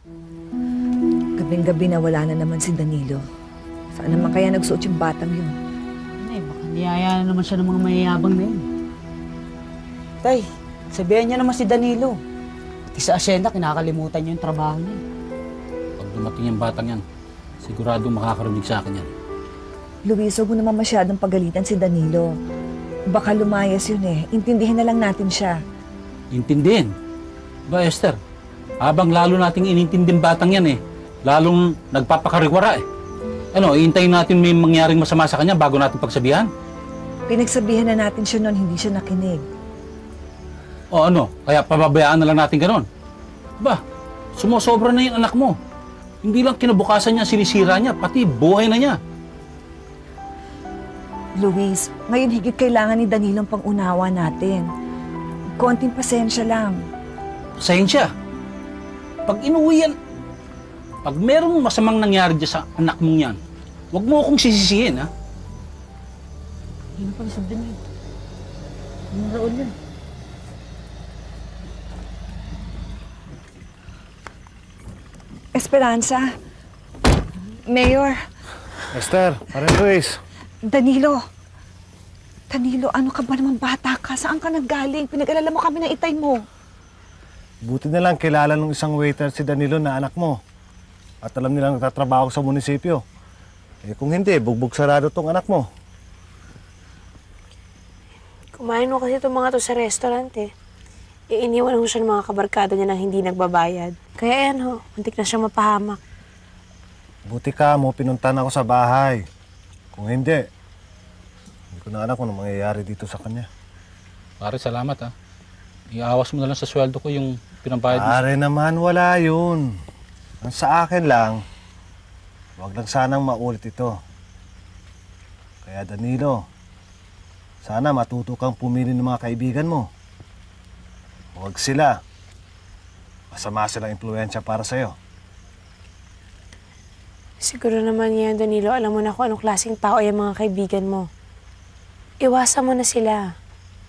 Gabing-gabi na wala na naman si Danilo. Saan naman kaya nagsuot yung batang yun? Baka niyaya na naman siya ng mga mayayabang na yun. Tay, sabihan niya naman si Danilo. Pati sa asyenda, kinakalimutan niya yung trabaho niya. Pag dumating yung batang yan, siguradong makakarinig sa akin yan. Luis, huwag mo naman masyadong pagalitan si Danilo. Baka lumayas yun eh. Intindihin na lang natin siya. Intindihin? Ba, Esther? Habang lalo nating inintinding batang yan eh, lalong nagpapakariwara eh. Ano, iintayin natin may mangyaring masama sa kanya bago natin pagsabihan? Pinagsabihan na natin siya noon, hindi siya nakinig. O ano, kaya pababayaan na lang natin ganon? Ba, sumusobra na yung anak mo. Hindi lang kinabukasan niya, sinisira niya, pati buhay na niya. Luis, ngayon higit kailangan ni Danilo ang pang-unawa natin. Konting pasensya lang. Pasensya. Pag inuwi yan, pag merong masamang nangyari dyan sa anak mong yan, huwag mo akong sisisihin, ha? Hindi na pala sabihin niya. Ano raon yan? Esperanza. Mayor. Esther, Parang Luis. Danilo. Danilo, ano ka ba naman bata ka? Saan ka naggaling? Pinag-alala mo kami ng itay mo. Buti na lang kilala ng isang waiter si Danilo na anak mo. At alam nilang nagtatrabaho sa munisipyo. Eh kung hindi, bugbog sarado tong anak mo. Kumain mo kasi itong mga to sa restaurant eh. Iiniwan ho siya ng mga kabarkada niya na hindi nagbabayad. Kaya yan ho, muntik na siya mapahamak. Buti ka mo, pinuntan ako sa bahay. Kung hindi ko na anak kung ano mangyayari dito sa kanya. Pare, salamat, ha? Iawas mo na lang sa sweldo ko yung pinabayad mo. Pare naman, wala yun. Ang sa akin lang, wag lang sanang maulit ito. Kaya Danilo, sana matuto kang pumili ng mga kaibigan mo. Huwag sila. Masama silang impluensya para sa'yo. Siguro naman yan, Danilo, alam mo na kung anong klaseng tao yung mga kaibigan mo. Iwasan mo na sila.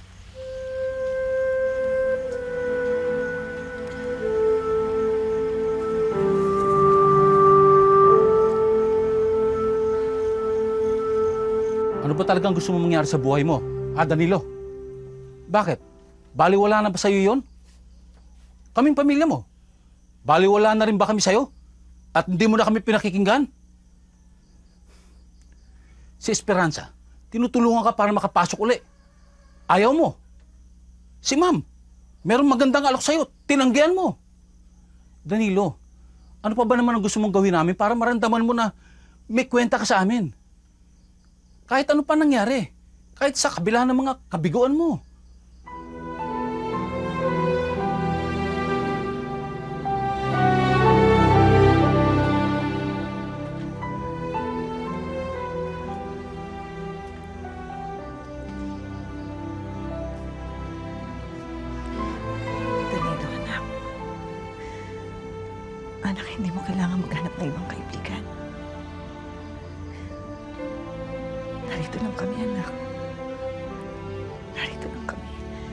Ano ba talagang gusto mo mangyari sa buhay mo? Danilo? Bakit? Baliwala na ba sa'yo yun? Kaming pamilya mo? Baliwala na rin ba kami sa'yo? At hindi mo na kami pinakikinggan? Si Esperanza, tinutulungan ka para makapasok uli. Ayaw mo. Si Ma'am, merong magandang alok sa'yo, tinanggihan mo. Danilo, ano pa ba naman ang gusto mong gawin namin para maramdaman mo na may kwenta ka sa amin? Kahit ano pa nangyari, kahit sa kabila ng mga kabiguan mo. Danilo, anak. Anak, hindi mo kailangan maghanap ng ibang kaibigan. Narito lang kami, anak. Narito lang kami.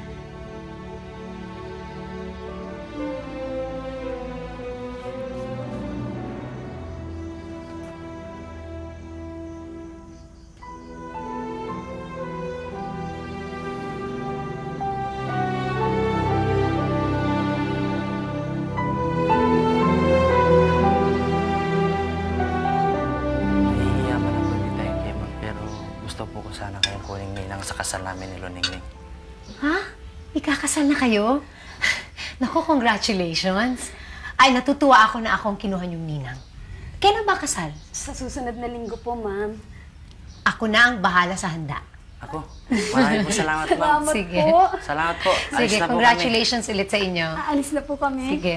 Nahihiya man ako dito kay Ma'am, pero gusto po ko sana kayong kuning ninang sa kasal namin ni Loningning. Ha? Ikakasal na kayo? Naku, congratulations. Ay, natutuwa ako na akong kinuha yung ninang. Kailan ba kasal? Sa susunod na linggo po, ma'am. Ako na ang bahala sa handa. Ako? Maraming po salamat, Ma'am. Sige. Salamat po. Alis Sige, na po congratulations ulit sa inyo. Aalis na po kami. Sige.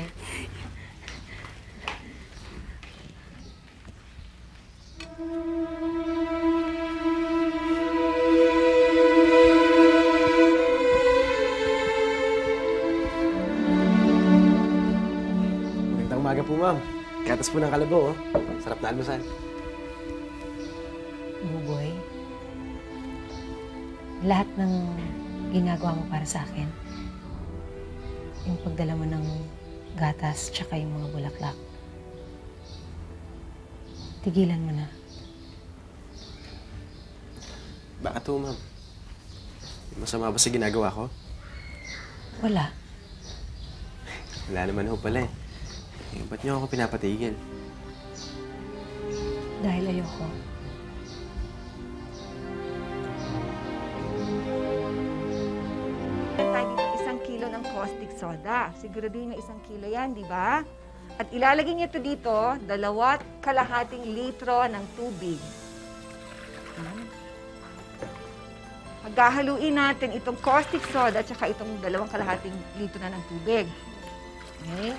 Magandang umaga po, ma'am. Gatas po ng kalabaw, oh. Sarap na almusal. Buboy, lahat ng ginagawa mo para sa akin, yung pagdala mo ng gatas tsaka yung mga bulaklak, Tigilan mo na. Bakit ho, ma'am? May masama ba sa ginagawa ko? Wala. Wala naman ho pala eh. Ba't niyo ako pinapatigil? Dahil ayoko. Tayo dito 1 kilo ng caustic soda. Siguraduhin mo 1 kilo yan, di ba? At ilalagay niyo ito dito, 2.5 litro ng tubig. Paghahaluin natin itong caustic soda at saka itong 2.5 litro na ng tubig. Okay?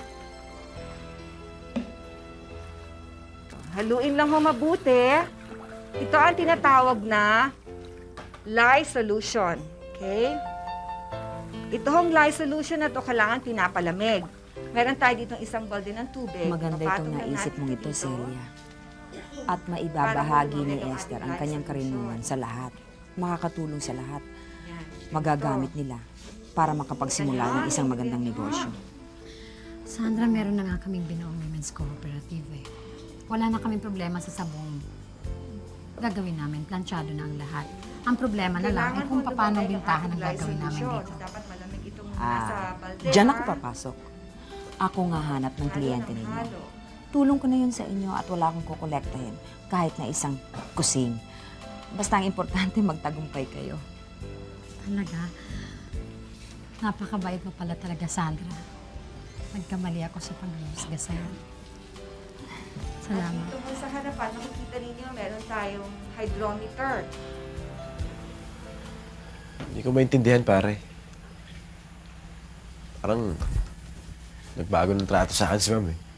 Haluin lang ho mabuti. Ito ang tinatawag na lye solution. Okay? Ito hong lye solution na to kailangan pinapalamig. Meron tayo dito 1 balde ng tubig. Maganda itong naisip mong ito, Celia. At maibabahagi ni Esther ang kanyang karunungan sa lahat. Makakatulong sa lahat. Magagamit nila para makapagsimula ng isang magandang negosyo. Sandra, meron na nga kaming binuong women's cooperative eh. Wala na kaming problema sa sabong. Gagawin namin, planchado na ang lahat. Ang problema na lang ay kung paano bintahan ang gagawin namin dito. Dapat malamig itong nasa balde. Diyan ako papasok. Ako nga hanap ng kliyente ninyo. Tulong ko na yun sa inyo at wala akong kukolektahin kahit na isang kusing. Basta ang importante magtagumpay kayo. Talaga? Napakabait mo pala talaga, Sandra. Nagkamali ako sa pag-uusga sa'yo. Salamat. Dito po sa harapan, makikita ninyo, meron tayong hydrometer. Hindi ko maintindihan, pare. Parang nagbago ng trato sa akin si ma'am eh.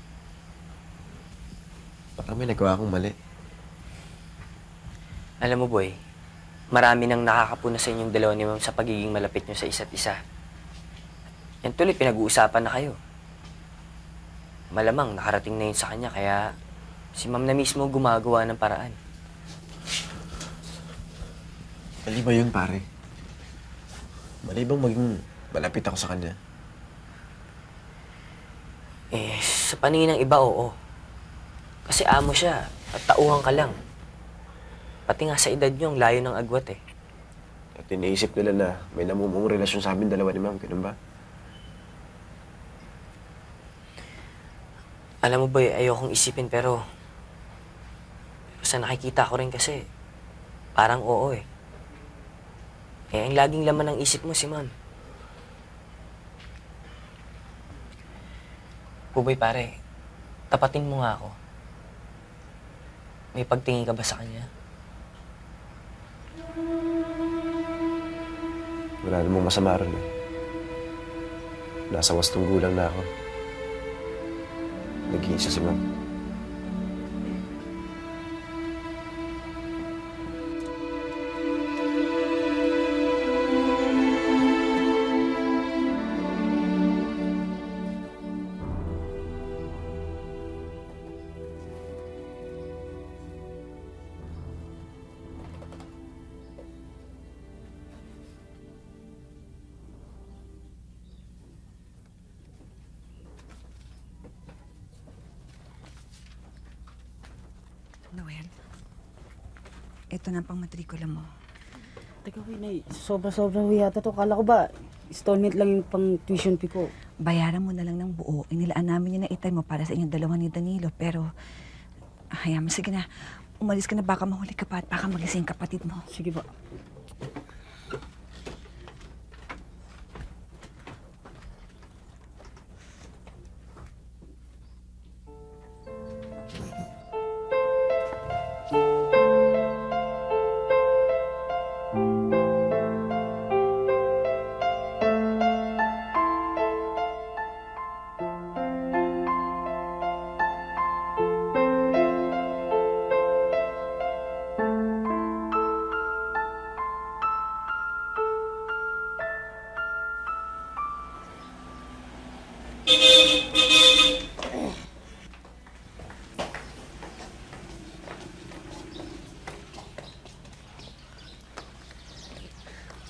Parang may nagawa akong mali. Alam mo, boy, marami nang nakakapuna sa inyong dalawa ni ma'am sa pagiging malapit nyo sa isa't isa. Yan tuloy, pinag-uusapan na kayo. Malamang nakarating na yun sa kanya, kaya si ma'am na mismo gumagawa ng paraan. Mali ba yun, pare? Mali bang maging malapit ako sa kanya? Eh, sa paningin ng iba, oo. Kasi amo siya at tauhan ka lang. Pati nga sa edad nyo, ang layo ng agwat eh. At iniisip nila na may namumong relasyon sa amin dalawa ni ma'am. Ganun ba? Alam mo ba, ayokong isipin pero sa nakikita ko rin kasi, parang oo eh. Eh, ang laging laman ng isip mo si ma'am. Puboy pare, tapatin mo nga ako. May pagtingin ka ba sa kanya? Wala namang masama rin eh. Nasa wastong gulang na ako. Nag-iisa si ma'am. Noel, ito na ang pang-matrikula mo. Teka, Nay, sobra-sobra yata to. Kala ko ba, installment lang yung pang-tuition fee ko. Bayaran mo na lang ng buo. Inilaan namin yun na itay mo para sa inyong dalawa ni Danilo. Pero, hayaan mo, sige na. Umalis ka na, baka mahuli ka pa at baka magising kapatid mo. Sige ba?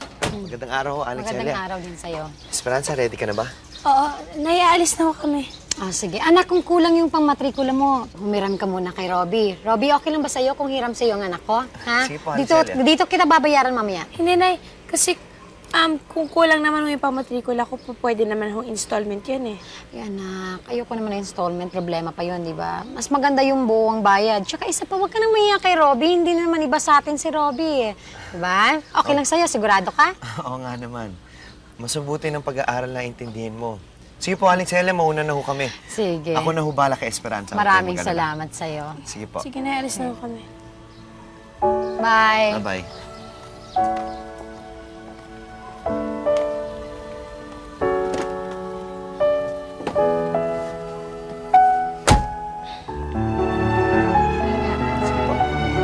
Magandang araw ho, Alex. Magandang araw din sa'yo. Esperanza, ready ka na ba? Oo, naiaalis na ako kami. Ah, sige. Anak, kung kulang yung pangmatrikula mo, humiram ka muna kay Robbie. Robbie, okay lang ba sa'yo kung hiram sa'yo ang anak ko? Ha? Sige po, dito, Celia. dito kita babayaran mamaya. Hindi, Nay. Kasi kung kulang naman yung pamatrikula ko, pwede naman yung installment yun eh. Ay, anak, ayoko naman na installment. Problema pa yun, di ba? Mas maganda yung buong bayad. Tsaka isa pa, huwag ka nang mahiya kay Robbie. Hindi naman iba sa atin si Robbie eh. Di ba? Okay lang sa'yo, sigurado ka? Oo nga naman. Mas mabuti ng pag-aaral na intindihin mo. Sige po, Aling Celia, mauna na ho kami. Sige. Ako na ho bala kay Esperanza. Maraming salamat sa'yo. Sige po. Sige na, alis na kami. Bye. Bye-bye. Sige po.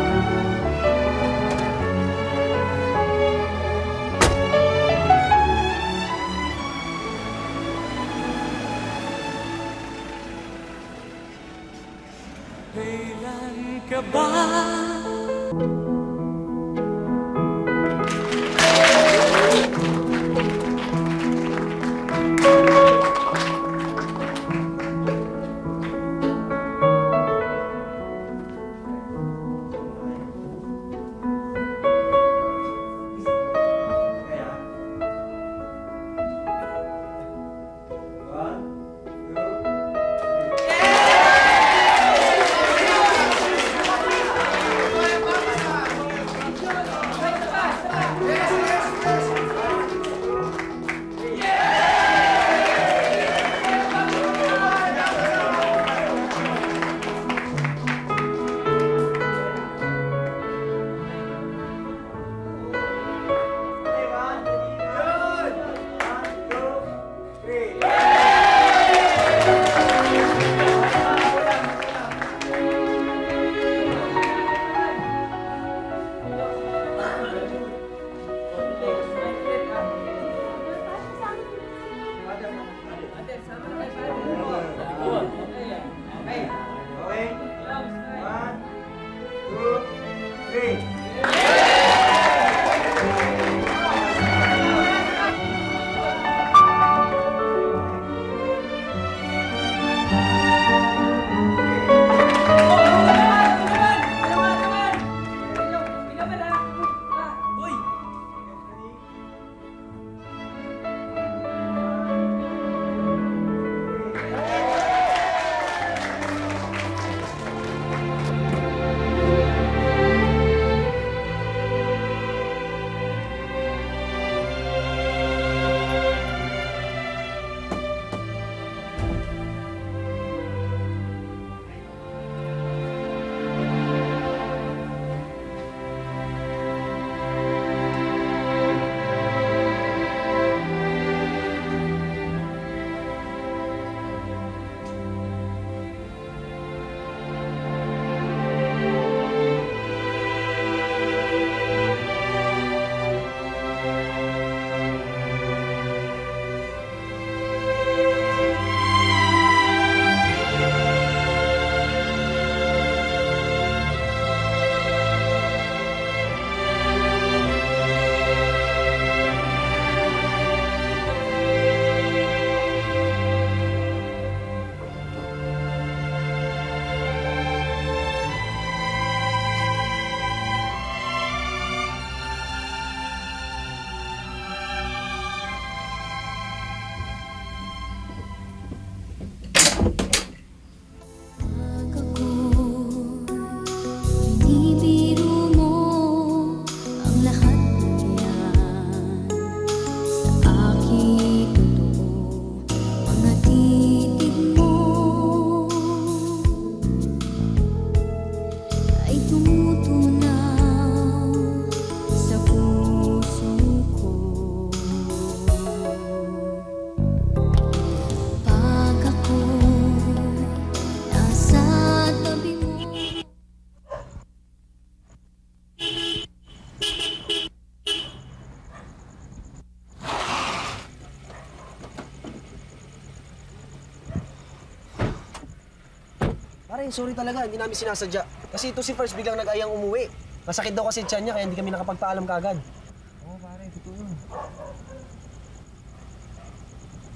Pare, sorry talaga, hindi namin sinasadya. Kasi ito si First biglang nag-ayang umuwi. Masakit daw kasi tiyan niya, kaya hindi kami nakapagpaalam kaagad. Oo, pare, totoo yun.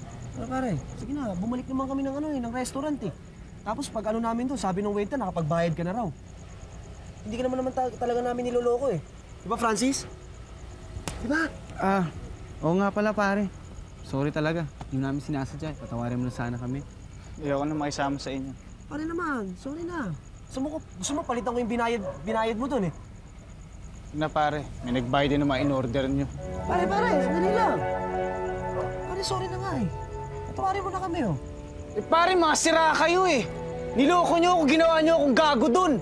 pare. Sige na, bumalik naman kami ng restaurant eh. Tapos pag namin doon, sabi ng waiter, nakapagbayad ka na raw. Hindi ka naman talaga namin niloloko eh. Di ba, Francis? Di ba? Oo nga pala pare. Sorry talaga. Hindi namin sinasadya. Patawarin mo na sana kami. Ayoko na makisama sa inyo. Pare naman, sorry na. Gusto mo palitan ko yung binayad mo doon eh. Na pare, may nagbayad din naman in-order nyo. Pare, sandali lang. Pare, sorry na nga eh. Patawarin mo na kami oh. Eh pare, mga sira kayo eh. Niloko nyo ako, ginawa nyo akong gago dun.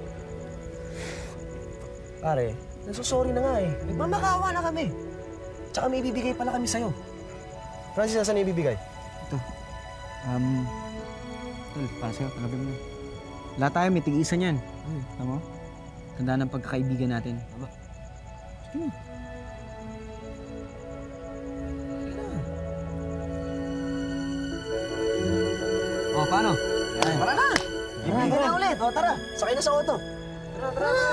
Pare, nagsusorry na nga eh. Nagmamakawa na kami. Tsaka may ibibigay pala kami sa'yo. Francis, nasaan na ibibigay? Tol, para sa'yo, tanggapin mo. Lahat tayo may tig-isa niyan. Tama mo? Tandaan ng pagkakaibigan natin. Tama. Sige mo. O, paano? Tara na! Ibigay na ulit. O, tara. Sakay na sa auto. Tara na!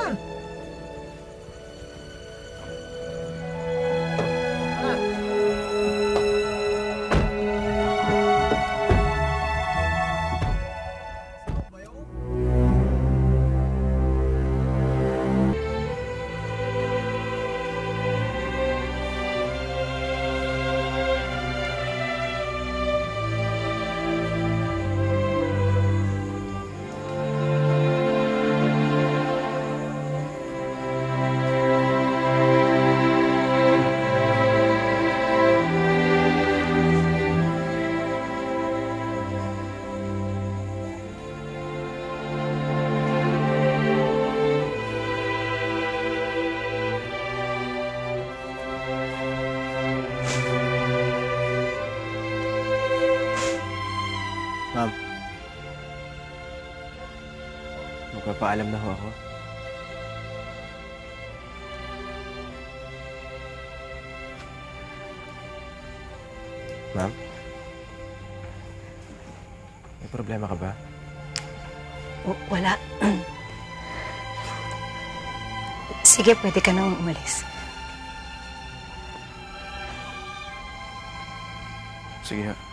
Ma'am. Magpapaalam na ho ako. Ma'am? May problema ka ba? Wala. Sige, pwede ka nang umalis. Sige ha.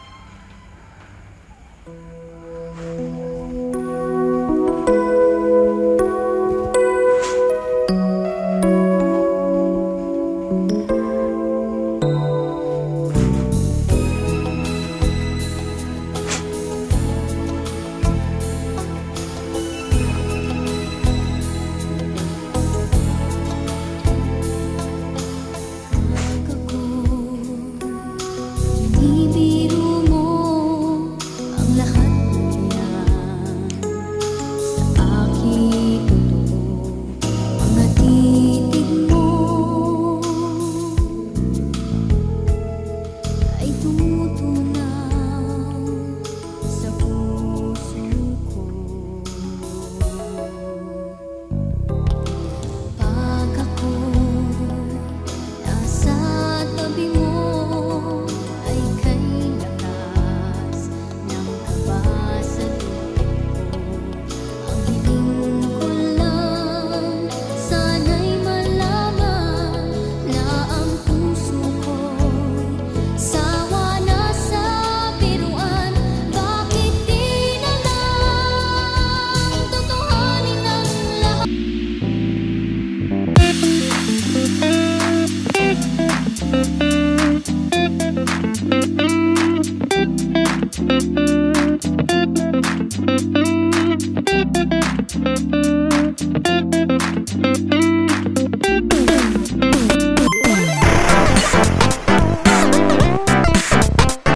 Thank you.